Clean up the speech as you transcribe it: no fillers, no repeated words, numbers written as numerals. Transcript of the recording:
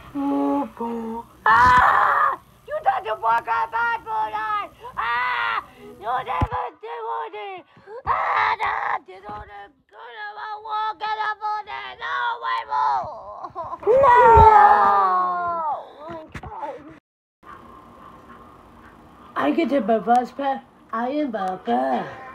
Poo. Ah! You touch a pork on my food on! Ah! You never did it! Ah! No! Did it! Good about walk and up on it! No! Wait more! No! I get to my bus, I am Papa.